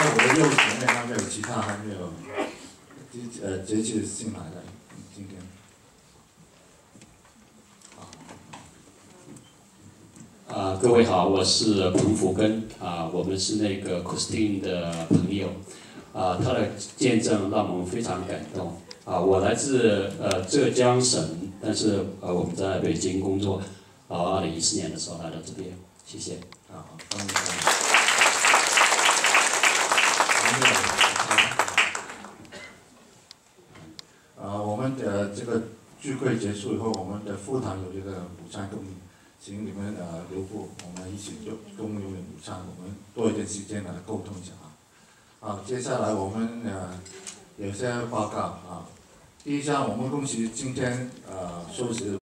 在我的右前面还没有其他还没有接进来的今天。 各位好，我是彭福根我们是那个 Christine 的朋友他的见证让我们非常感动我来自浙江省，但是我们在北京工作2014年的时候来到这边，谢谢。 我们的这个聚会结束以后，我们的副堂有这个午餐供应，请你们留步，我们一起共用午餐，我们多一点时间来沟通一下接下来我们有些报告第一项，我们公司今天收拾